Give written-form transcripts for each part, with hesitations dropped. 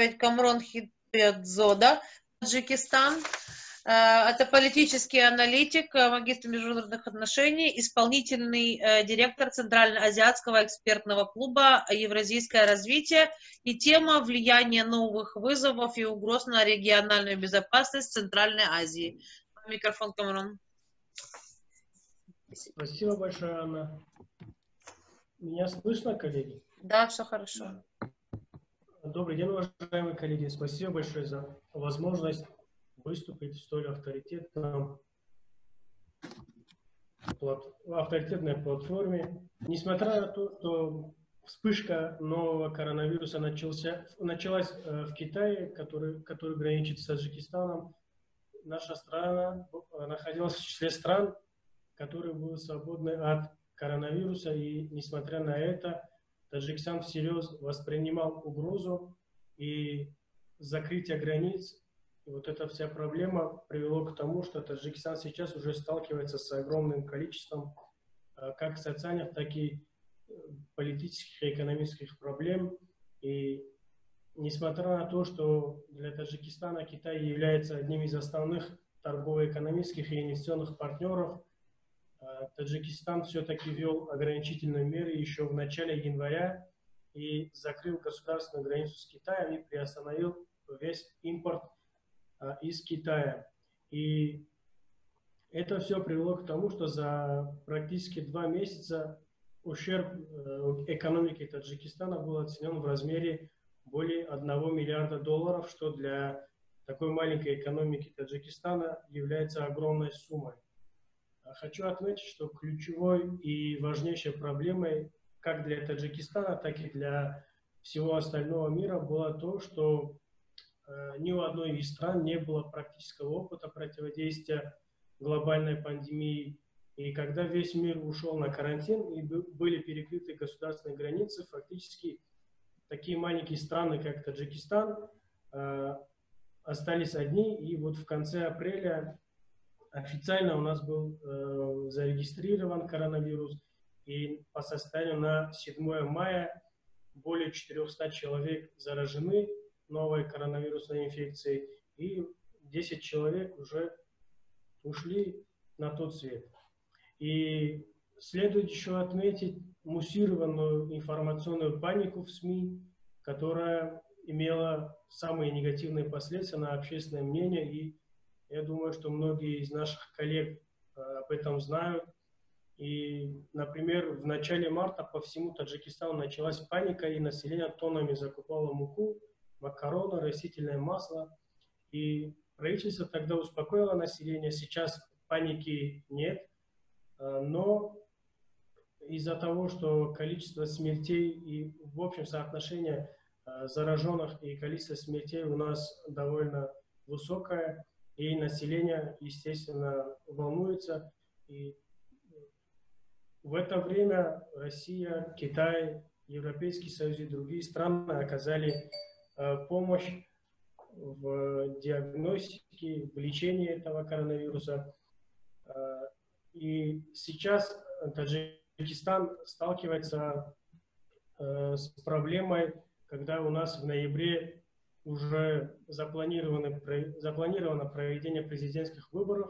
представить Камрон Хидбекзода, Таджикистан. Это политический аналитик, магистр международных отношений, исполнительный директор Центральноазиатского экспертного клуба «Евразийское развитие». И тема влияния новых вызовов и угроз на региональную безопасность Центральной Азии. Микрофон, Камрон. Спасибо большое, Анна. Меня слышно, коллеги? Да, все хорошо. Добрый день, уважаемые коллеги. Спасибо большое за возможность выступить в столь авторитетной платформе. Несмотря на то, что вспышка нового коронавируса началась в Китае, который граничит с Таджикистаном, наша страна находилась в числе стран, которые были свободны от коронавируса, и несмотря на это, Таджикистан всерьез воспринимал угрозу, и закрытие границ, и вот эта вся проблема привело к тому, что Таджикистан сейчас уже сталкивается с огромным количеством как социальных, так и политических и экономических проблем. И несмотря на то, что для Таджикистана Китай является одним из основных торгово-экономических и инвестиционных партнеров, Таджикистан все-таки ввел ограничительные меры еще в начале января и закрыл государственную границу с Китаем и приостановил весь импорт из Китая. И это все привело к тому, что за практически 2 месяца ущерб экономики Таджикистана был оценен в размере более $1 миллиарда, что для такой маленькой экономики Таджикистана является огромной суммой. Хочу отметить, что ключевой и важнейшей проблемой как для Таджикистана, так и для всего остального мира было то, что ни у одной из стран не было практического опыта противодействия глобальной пандемии. И когда весь мир ушел на карантин и были перекрыты государственные границы, фактически такие маленькие страны, как Таджикистан, остались одни. И вот в конце апреля официально у нас был зарегистрирован коронавирус, и по состоянию на 7 мая более 400 человек заражены новой коронавирусной инфекцией, и 10 человек уже ушли на тот свет. И следует еще отметить муссированную информационную панику в СМИ, которая имела самые негативные последствия на общественное мнение, и я думаю, что многие из наших коллег об этом знают. И, например, в начале марта по всему Таджикистану началась паника, и население тоннами закупало муку, макароны, растительное масло. И правительство тогда успокоило население. Сейчас паники нет, но из-за того, что количество смертей и, в общем, соотношение зараженных и количество смертей у нас довольно высокое, и население, естественно, волнуется. И в это время Россия, Китай, Европейский Союз и другие страны оказали помощь в диагностике, в лечении этого коронавируса. И сейчас Таджикистан сталкивается с проблемой, когда у нас в ноябре уже запланировано проведение президентских выборов,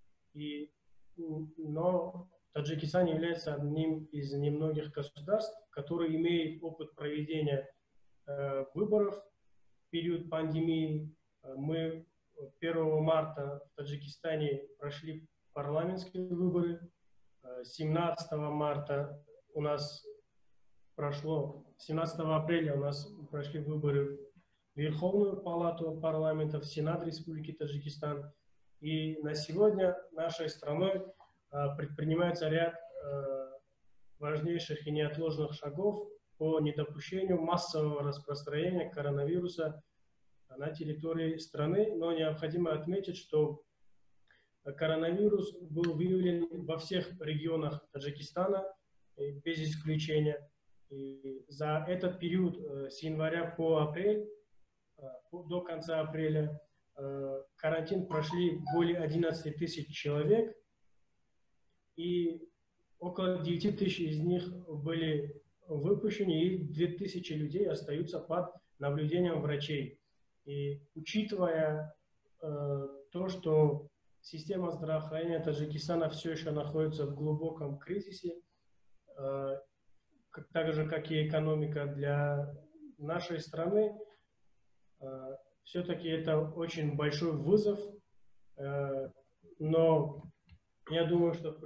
но Таджикистан является одним из немногих государств, который имеет опыт проведения выборов в период пандемии. Мы 1 марта в Таджикистане прошли парламентские выборы, 17 апреля у нас прошли выборы в Верховную палату парламента, в Сенат Республики Таджикистан. И на сегодня нашей страной предпринимается ряд важнейших и неотложных шагов по недопущению массового распространения коронавируса на территории страны. Но необходимо отметить, что коронавирус был выявлен во всех регионах Таджикистана, без исключения. И за этот период с января по апрель, до конца апреля, карантин прошли более 11 тысяч человек, и около 9 тысяч из них были выпущены, и 2000 людей остаются под наблюдением врачей. И учитывая то, что система здравоохранения Таджикистана все еще находится в глубоком кризисе, так же, как и экономика для нашей страны, все-таки это очень большой вызов, но я думаю, что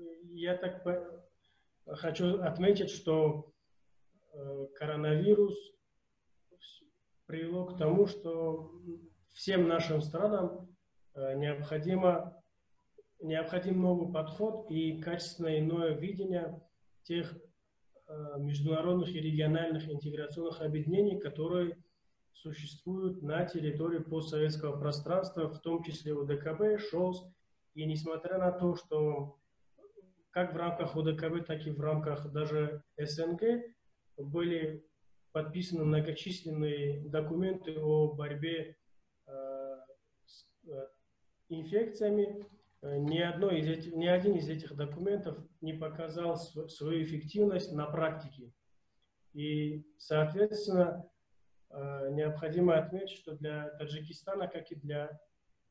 хочу отметить, что коронавирус привело к тому, что всем нашим странам необходим новый подход и качественное иное видение тех международных и региональных интеграционных объединений, которые существуют на территории постсоветского пространства, в том числе ОДКБ, ШОС. И несмотря на то, что как в рамках ОДКБ, так и в рамках даже СНГ были подписаны многочисленные документы о борьбе с инфекциями, ни один из этих документов не показал свою эффективность на практике. И, соответственно, необходимо отметить, что для Таджикистана, как и для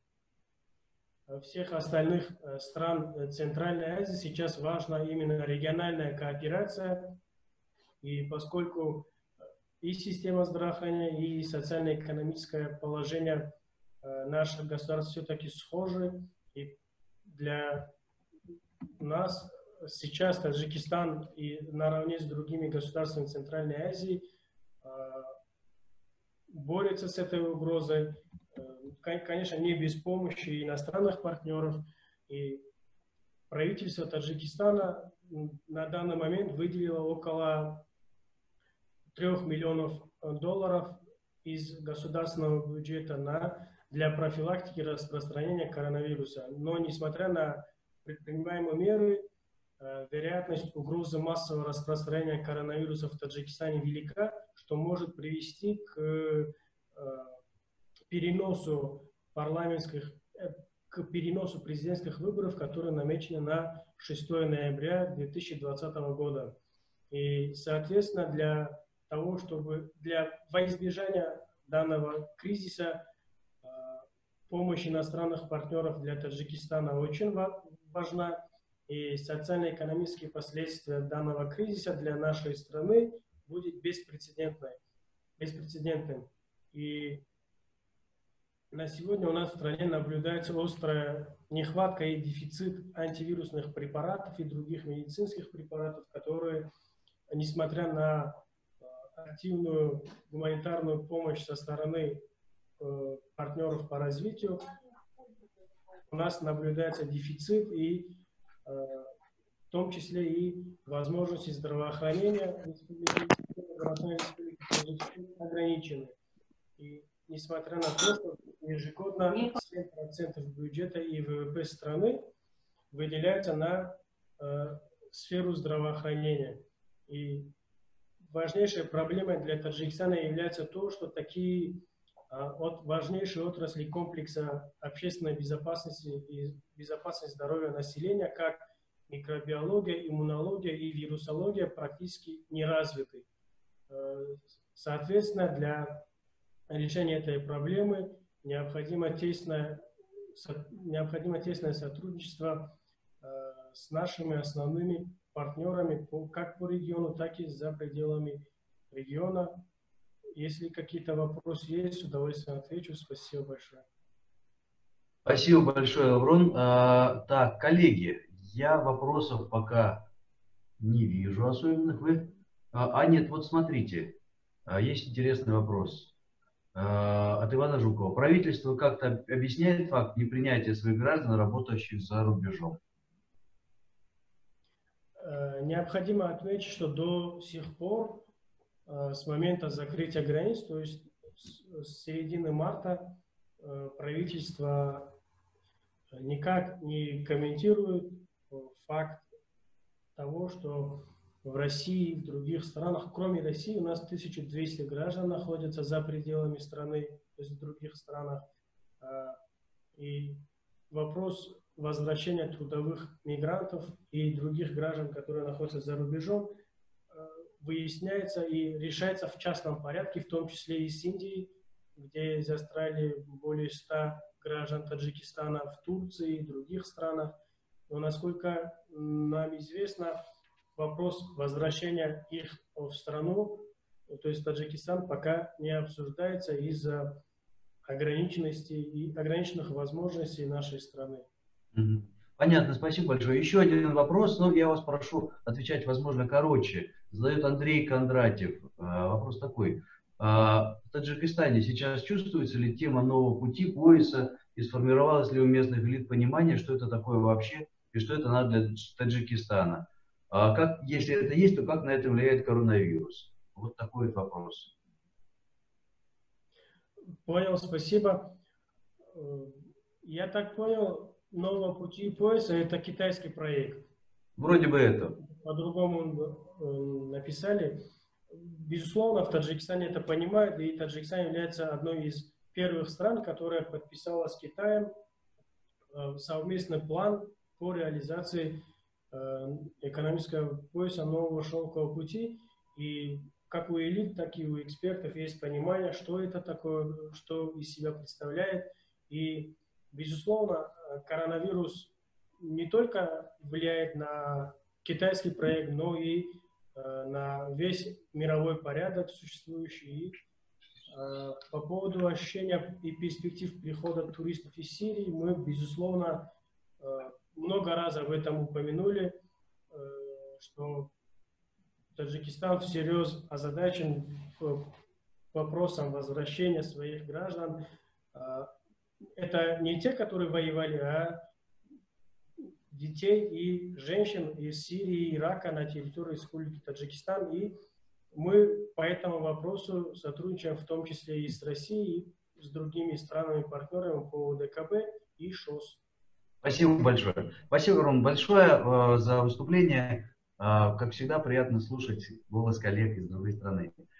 всех остальных стран Центральной Азии, сейчас важна именно региональная кооперация. И поскольку и система здравоохранения, и социально-экономическое положение наших государств все-таки схожи, и для нас сейчас Таджикистан и наравне с другими государствами Центральной Азии борется с этой угрозой, конечно, не без помощи иностранных партнеров. И правительство Таджикистана на данный момент выделило около $3 миллионов из государственного бюджета для профилактики распространения коронавируса. Но несмотря на предпринимаемые меры, вероятность угрозы массового распространения коронавируса в Таджикистане велика, что может привести к переносу президентских выборов, которые намечены на 6 ноября 2020 года. И, соответственно, во избежание данного кризиса помощь иностранных партнеров для Таджикистана очень важна, и социально-экономические последствия данного кризиса для нашей страны будет беспрецедентным. И на сегодня у нас в стране наблюдается острая нехватка и дефицит антивирусных препаратов и других медицинских препаратов, которые, несмотря на активную гуманитарную помощь со стороны партнеров по развитию, у нас наблюдается дефицит и в том числе и возможности здравоохранения ограничены. И несмотря на то, что ежегодно 7% бюджета и ВВП страны выделяется на сферу здравоохранения. И важнейшей проблемой для Таджикистана является то, что такие важнейшие отрасли комплекса общественной безопасности и безопасности здоровья населения, как микробиология, иммунология и вирусология, практически не развиты. Соответственно, для решения этой проблемы необходимо тесное сотрудничество с нашими основными партнерами как по региону, так и за пределами региона. Если какие-то вопросы есть, с удовольствием отвечу. Спасибо большое. Спасибо большое, Лаврон. Так, коллеги, я вопросов пока не вижу особенных. Нет, вот смотрите, есть интересный вопрос от Ивана Жукова. Правительство как-то объясняет факт непринятия своих граждан, работающих за рубежом? Необходимо отметить, что до сих пор, с момента закрытия границ, то есть с середины марта, правительство никак не комментирует факт того, что в России и в других странах, кроме России, у нас 1200 граждан находятся за пределами страны, то есть в других странах. И вопрос возвращения трудовых мигрантов и других граждан, которые находятся за рубежом, выясняется и решается в частном порядке, в том числе и с Индией, где из Австралии более 100 граждан Таджикистана в Турции и других странах. Но, насколько нам известно, вопрос возвращения их в страну, то есть Таджикистан, пока не обсуждается из-за ограниченности и ограниченных возможностей нашей страны. Понятно, спасибо большое. Еще один вопрос, но я вас прошу отвечать, возможно, короче. Задает Андрей Кондратьев. Вопрос такой. В Таджикистане сейчас чувствуется ли тема нового пути пояса и сформировалось ли у местных элит понимание, что это такое вообще и что это надо для Таджикистана? Как, если это есть, то как на это влияет коронавирус? Вот такой вот вопрос. Понял, спасибо. Я так понял, нового пути пояса это китайский проект. Вроде бы это. По-другому написали. Безусловно, в Таджикистане это понимают, и Таджикистан является одной из первых стран, которая подписала с Китаем совместный план по реализации экономического пояса нового шелкового пути. И как у элит, так и у экспертов есть понимание, что это такое, что из себя представляет. И, безусловно, коронавирус не только влияет на китайский проект, но и на весь мировой порядок существующий. И по поводу ощущения и перспектив прихода туристов из Сирии, мы, безусловно, много раз об этом упомянули, что Таджикистан всерьез озадачен вопросом возвращения своих граждан. Это не те, которые воевали, а детей и женщин из Сирии и Ирака на территории Республики Таджикистан. И мы по этому вопросу сотрудничаем в том числе и с Россией, и с другими странами-партнерами по ДКБ и ШОС. Спасибо большое. Спасибо, Ром, большое за выступление. Как всегда, приятно слушать голос коллег из другой страны.